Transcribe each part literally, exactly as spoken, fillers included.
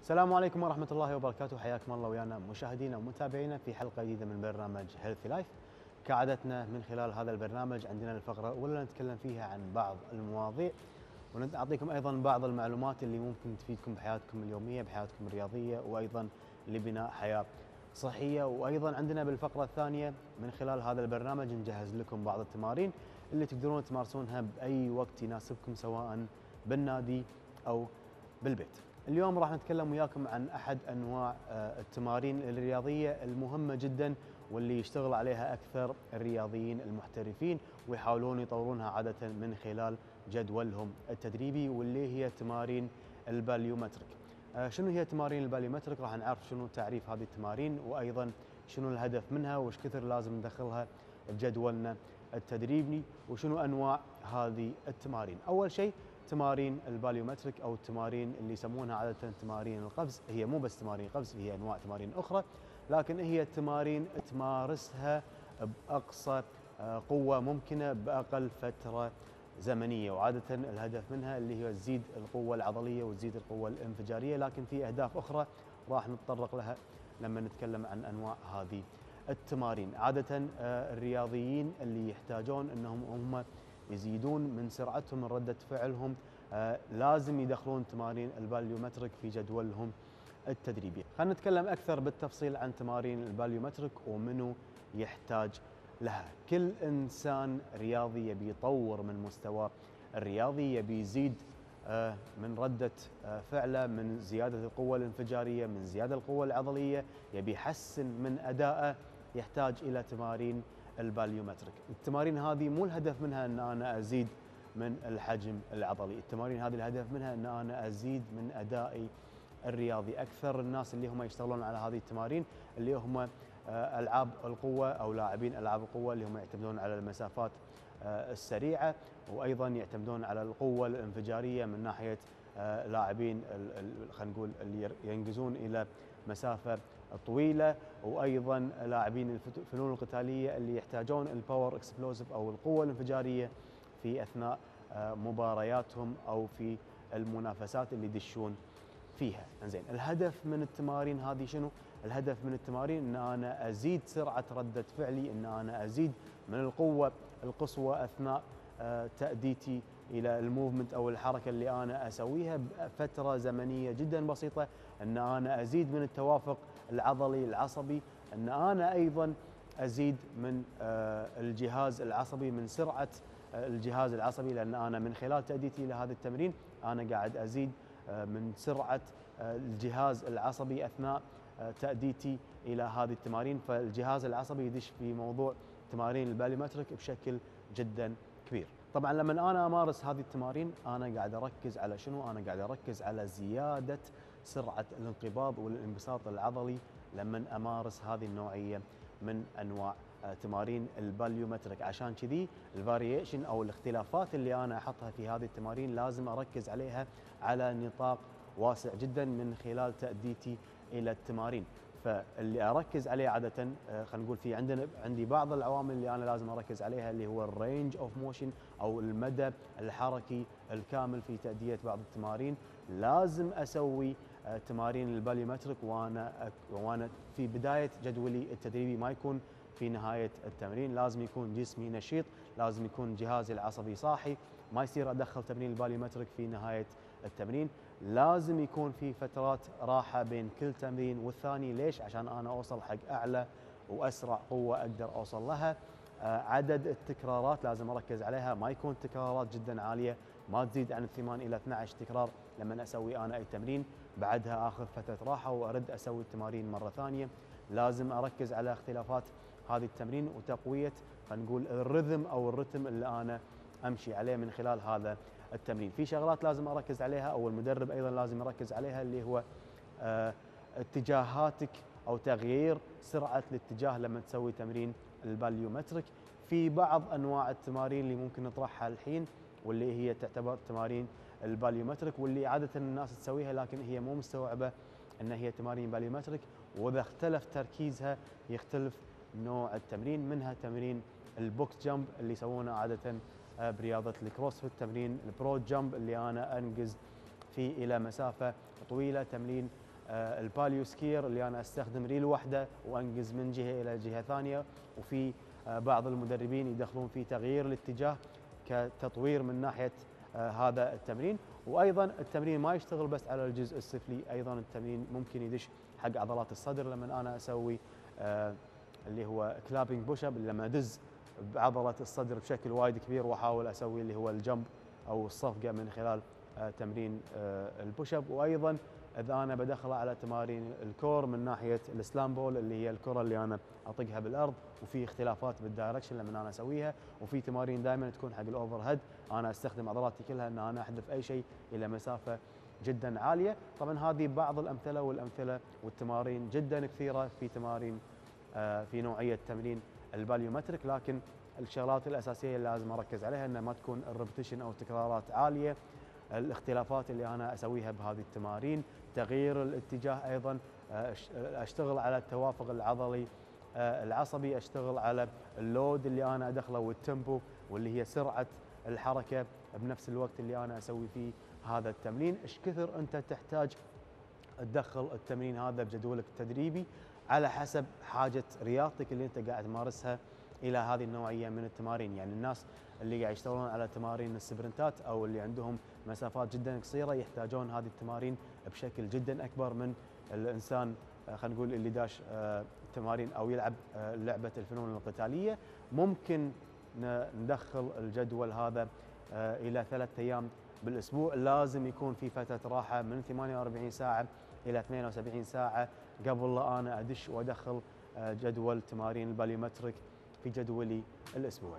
السلام عليكم ورحمة الله وبركاته، حياكم الله ويانا مشاهدينا ومتابعينا في حلقة جديدة من برنامج هيلثي لايف. كعادتنا من خلال هذا البرنامج عندنا الفقرة الأولى نتكلم فيها عن بعض المواضيع ونعطيكم أيضا بعض المعلومات اللي ممكن تفيدكم بحياتكم اليومية بحياتكم الرياضية وأيضا لبناء حياة صحية. وأيضا عندنا بالفقرة الثانية من خلال هذا البرنامج نجهز لكم بعض التمارين اللي تقدرون تمارسونها بأي وقت يناسبكم سواء بالنادي أو بالبيت. اليوم راح نتكلم وياكم عن أحد أنواع التمارين الرياضية المهمة جدا واللي يشتغل عليها أكثر الرياضيين المحترفين ويحاولون يطورونها عادة من خلال جدولهم التدريبي، واللي هي تمارين الباليومتريك. شنو هي تمارين الباليومتريك؟ راح نعرف شنو تعريف هذه التمارين وأيضا شنو الهدف منها وش كثر لازم ندخلها بجدولنا التدريبي وشنو أنواع هذه التمارين. أول شيء تمارين الباليومتريك او التمارين اللي يسمونها عاده تمارين القفز، هي مو بس تمارين قفز، هي انواع تمارين اخرى، لكن هي تمارين تمارسها باقصى قوه ممكنه باقل فتره زمنيه، وعاده الهدف منها اللي هي تزيد القوه العضليه وتزيد القوه الانفجاريه، لكن في اهداف اخرى راح نتطرق لها لما نتكلم عن انواع هذه التمارين. عاده الرياضيين اللي يحتاجون انهم هم يزيدون من سرعتهم من ردة فعلهم آه لازم يدخلون تمارين الباليومتريك في جدولهم التدريبي. خلينا نتكلم أكثر بالتفصيل عن تمارين الباليومتريك ومنو يحتاج لها. كل إنسان رياضي يبي يطور من مستواه الرياضي، يبي يزيد آه من ردة آه فعله، من زيادة القوة الانفجارية، من زيادة القوة العضلية، يبي يحسن من أدائه، يحتاج إلى تمارين الباليومتريك. التمارين هذه مو الهدف منها ان انا ازيد من الحجم العضلي، التمارين هذه الهدف منها ان انا ازيد من ادائي الرياضي. اكثر الناس اللي هم يشتغلون على هذه التمارين اللي هم العاب القوه او لاعبين العاب القوه اللي هم يعتمدون على المسافات السريعه وايضا يعتمدون على القوه الانفجاريه من ناحيه لاعبين خلينا نقول اللي ينقزون الى مسافه طويله، وايضا لاعبين الفنون القتاليه اللي يحتاجون الباور اكسبلوسيف او القوه الانفجاريه في اثناء مبارياتهم او في المنافسات اللي يدشون فيها. انزين، الهدف من التمارين هذه شنو؟ الهدف من التمارين ان انا ازيد سرعه رده فعلي، ان انا ازيد من القوه القصوى اثناء تاديتي الى الموفمنت او الحركه اللي انا اسويها بفتره زمنيه جدا بسيطه، ان انا ازيد من التوافق العضلي العصبي، ان انا ايضا ازيد من الجهاز العصبي، من سرعه الجهاز العصبي، لان انا من خلال تاديتي لهذا التمرين انا قاعد ازيد من سرعه الجهاز العصبي اثناء تاديتي الى هذه التمارين، فالجهاز العصبي يدش في موضوع تمارين الباليومتريك بشكل جدا كبير. طبعا لما انا امارس هذه التمارين انا قاعد اركز على شنو؟ انا قاعد اركز على زياده سرعه الانقباض والانبساط العضلي لما امارس هذه النوعيه من انواع تمارين الباليومتريك. عشان كذي الفاريشن او الاختلافات اللي انا احطها في هذه التمارين لازم اركز عليها على نطاق واسع جدا من خلال تاديتي الى التمارين. فاللي اركز عليه عاده خلينا نقول في عندنا عندي بعض العوامل اللي انا لازم اركز عليها اللي هو الرينج اوف موشن او المدى الحركي الكامل في تاديه بعض التمارين. لازم اسوي تمارين الباليومتريك وانا وانا في بدايه جدولي التدريبي، ما يكون في نهايه التمرين. لازم يكون جسمي نشيط، لازم يكون جهازي العصبي صاحي، ما يصير ادخل تمرين الباليومتريك في نهايه التمرين. لازم يكون في فترات راحه بين كل تمرين والثاني. ليش؟ عشان انا اوصل حق اعلى واسرع قوه اقدر اوصل لها. عدد التكرارات لازم اركز عليها، ما يكون تكرارات جدا عاليه، ما تزيد عن ثمان الى اثني عشر تكرار لما اسوي انا اي تمرين، بعدها اخذ فتره راحه وارد اسوي التمارين مره ثانيه. لازم اركز على اختلافات هذه التمرين وتقويه خلينا نقول الرذم او الرتم اللي انا امشي عليه من خلال هذا التمرين. في شغلات لازم اركز عليها او المدرب ايضا لازم يركز عليها اللي هو آه اتجاهاتك او تغيير سرعه الاتجاه لما تسوي تمرين الباليومتريك. في بعض انواع التمارين اللي ممكن نطرحها الحين واللي هي تعتبر تمارين الباليومتريك واللي عاده الناس تسويها لكن هي مو مستوعبه ان هي تمارين باليومتريك، واذا اختلف تركيزها يختلف نوع التمرين. منها تمرين البوكس جامب اللي يسوونه عاده برياضه الكروسفيت، تمرين البرو جامب اللي انا انقز فيه الى مسافه طويله، تمرين الباليو سكير اللي انا استخدم ريل واحده وانقز من جهه الى جهه ثانيه، وفي بعض المدربين يدخلون في تغيير الاتجاه كتطوير من ناحيه هذا التمرين. وايضا التمرين ما يشتغل بس على الجزء السفلي، ايضا التمرين ممكن يدش حق عضلات الصدر. لما انا اسوي اللي هو كلابينج بوش اب، لما ادز بعضله الصدر بشكل وايد كبير واحاول اسوي اللي هو الجمب او الصفقه من خلال تمرين البوش اب. وايضا اذا انا بدخله على تمارين الكور من ناحيه السلام بول اللي هي الكره اللي انا اطقها بالارض، وفي اختلافات بالدايركشن لما انا اسويها، وفي تمارين دائما تكون حق الاوفر هيد انا استخدم عضلاتي كلها ان انا احذف اي شيء الى مسافه جدا عاليه. طبعا هذه بعض الامثله، والامثله والتمارين جدا كثيره في تمارين في نوعيه تمرين الباليومتريك، لكن الشغلات الاساسيه اللي لازم اركز عليها انه ما تكون الريبتيشن او التكرارات عاليه، الاختلافات اللي انا اسويها بهذه التمارين، تغيير الاتجاه، ايضا اشتغل على التوافق العضلي العصبي، اشتغل على اللود اللي انا ادخله والتيمبو واللي هي سرعه الحركه بنفس الوقت اللي انا اسوي فيه هذا التمرين. ايش كثر انت تحتاج تدخل التمرين هذا بجدولك التدريبي على حسب حاجه رياضتك اللي انت قاعد تمارسها الى هذه النوعيه من التمارين. يعني الناس اللي قاعد يشتغلون على تمارين السبرنتات او اللي عندهم مسافات جدا قصيره يحتاجون هذه التمارين بشكل جدا اكبر من الانسان خلينا نقول اللي داش تمارين او يلعب لعبه الفنون القتاليه. ممكن ندخل الجدول هذا الى ثلاث ايام بالاسبوع، لازم يكون في فتره راحه من ثمانية وأربعين ساعه الى اثنين وسبعين ساعه قبل لا انا ادش وادخل جدول تمارين الباليومتريك في جدولي الاسبوعي.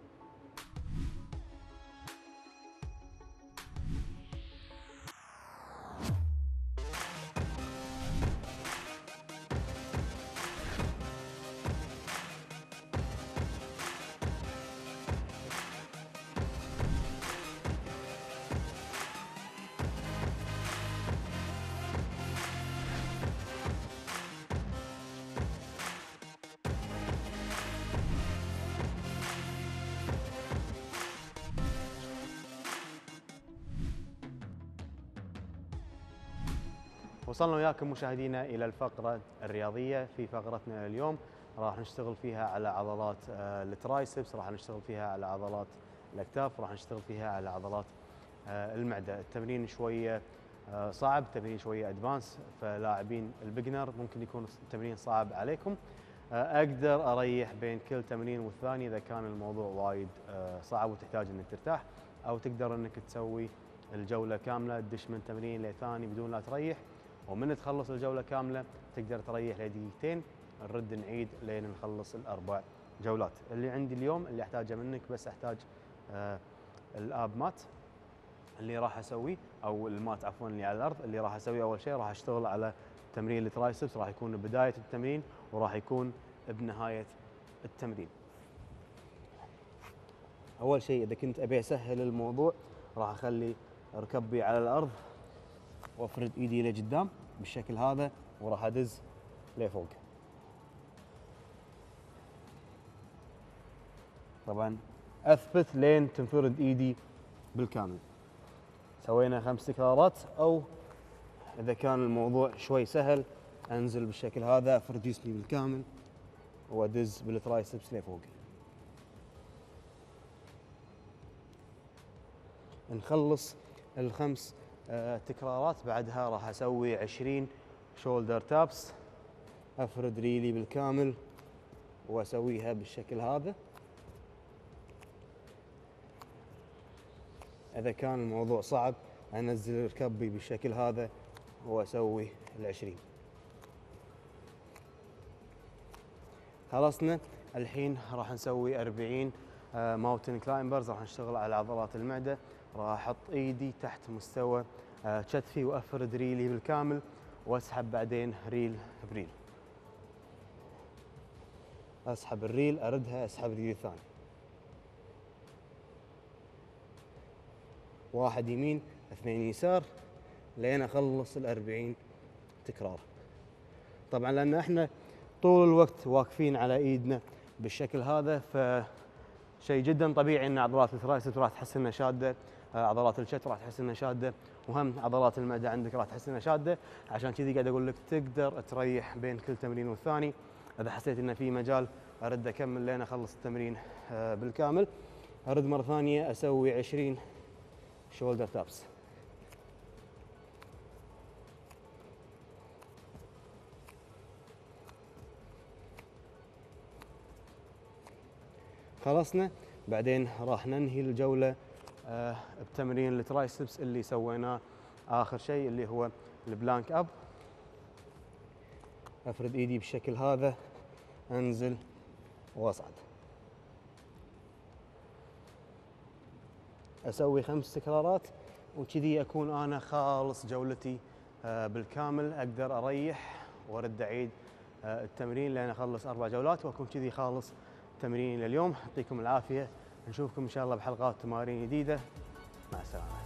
وصلنا وياكم مشاهدينا الى الفقره الرياضيه. في فقرتنا اليوم راح نشتغل فيها على عضلات الترايسبس، راح نشتغل فيها على عضلات الاكتاف، راح نشتغل فيها على عضلات المعده. التمرين شويه صعب، تمرين شويه ادفانس، فلاعبين البيجنر ممكن يكون التمرين صعب عليكم. اقدر اريح بين كل تمرين والثاني اذا كان الموضوع وايد صعب وتحتاج انك ترتاح، او تقدر انك تسوي الجوله كامله تدش من تمرين لثاني بدون لا تريح، ومن تخلص الجوله كامله تقدر تريح لدقيقتين، نرد نعيد لين نخلص الاربع جولات. اللي عندي اليوم اللي احتاجه منك بس احتاج آه الاب مات اللي راح اسويه، او المات عفوا اللي على الارض اللي راح اسويه. اول شيء راح اشتغل على تمرين الترايسبس، راح يكون بدايه التمرين وراح يكون بنهايه التمرين. اول شيء اذا كنت ابي اسهل الموضوع راح اخلي ركبي على الارض وافرد ايدي لقدام بالشكل هذا وراح ادز لفوق. طبعا اثبت لين تنفرد ايدي بالكامل. سوينا خمس تكرارات، او اذا كان الموضوع شوي سهل انزل بالشكل هذا افرد جسمي بالكامل وادز بالترايسبس لفوق. نخلص الخمس تكرارات بعدها راح اسوي عشرين شولدر تابس، افرد ريلي بالكامل واسويها بالشكل هذا. اذا كان الموضوع صعب انزل ركبي بالشكل هذا واسوي العشرين. خلصنا. الحين راح نسوي أربعين ماونتن كلايمبرز، راح نشتغل على عضلات المعده. راح احط ايدي تحت مستوى كتفي وافرد ريلي بالكامل واسحب بعدين ريل بريل. اسحب الريل اردها، اسحب ريل الثاني، واحد يمين اثنين يسار لين اخلص الأربعين تكرار. طبعا لان احنا طول الوقت واقفين على ايدنا بالشكل هذا، فشيء جدا طبيعي ان عضلات الترايسبس راح تحس انها شاده عضلات الشت راح تحس انها شاده، وهم عضلات المعده عندك راح تحس انها شاده. عشان كذي قاعد اقول لك تقدر تريح بين كل تمرين والثاني. اذا حسيت انه في مجال ارد اكمل لين اخلص التمرين بالكامل. ارد مره ثانيه اسوي عشرين شولدر تابس. خلصنا. بعدين راح ننهي الجوله آه بتمرين الترايسبس اللي سويناه اخر شيء، اللي هو البلانك اب. افرد ايدي بالشكل هذا، انزل واصعد، اسوي خمس تكرارات، وكذي اكون انا خالص جولتي آه بالكامل. اقدر اريح وارد اعيد آه التمرين لين اخلص اربع جولات، واكون كذي خالص تمرين لليوم. يعطيكم العافيه، نشوفكم ان شاء الله بحلقات تمارين جديده. مع السلامه.